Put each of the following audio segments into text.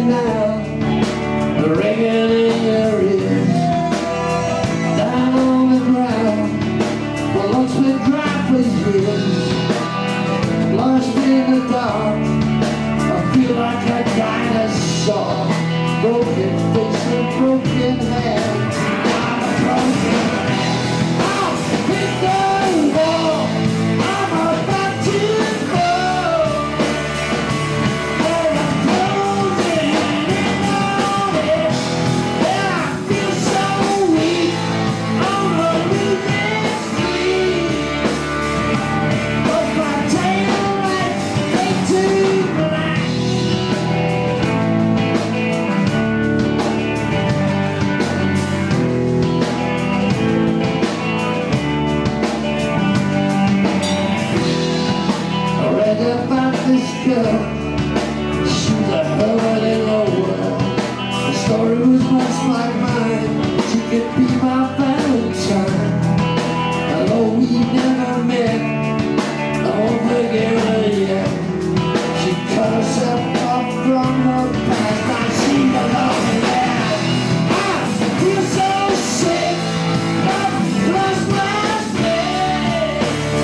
now, the ringing in your ears. Down on the ground, my lungs been dry for years. Lost in the dark, I feel like a dinosaur. Broken face and broken hands, I'm a broken man. I'll hit the wall, I'm about to fall. And I'm closing in on it. And I feel so weak on a losing streak. But my taillights fade to black. About this girl, she was a hermit in the world. The story was much like mine. She could be my Valentine. Although we never met, I won't forget her yet. She cut herself off from her past. Now she's alone there. I feel so sick, I've lost my faith.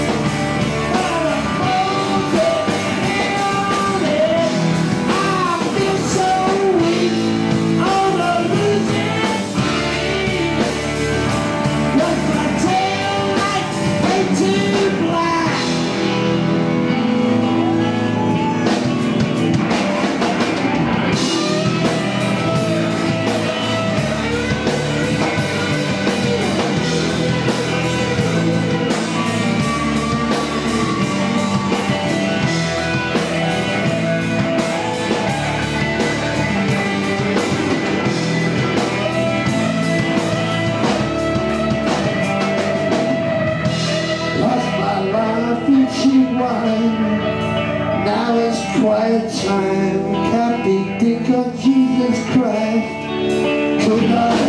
Now it's quiet time. Happy think of Jesus Christ. Could not